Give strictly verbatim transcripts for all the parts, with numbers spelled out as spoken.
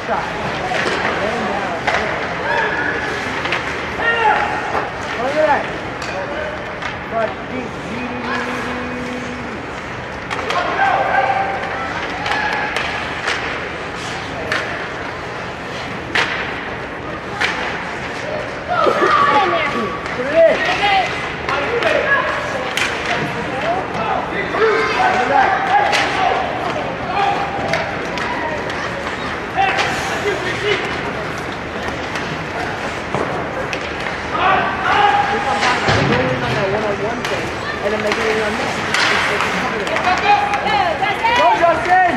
shot. Laying down. Look at that. But deep, deep, put it in. Look at that. One thing, and then making it on that. Go, Justin!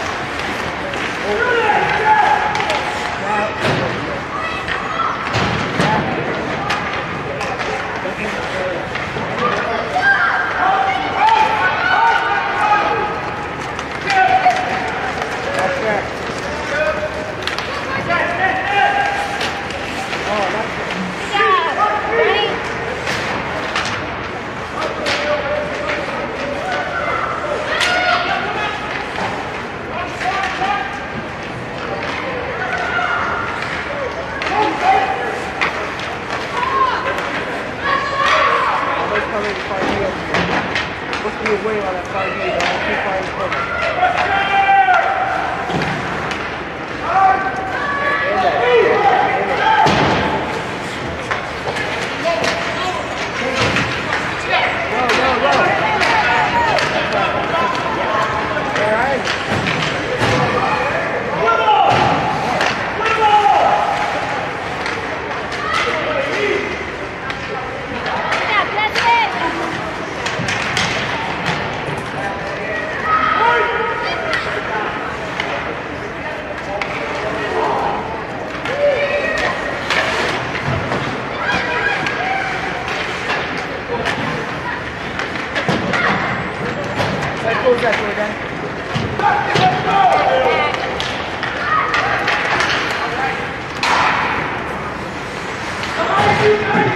Supposed to be away on that five years, but I'll keep flying cover. Go, go, go! Alright. Let's go, Zach, we're done. Let's go!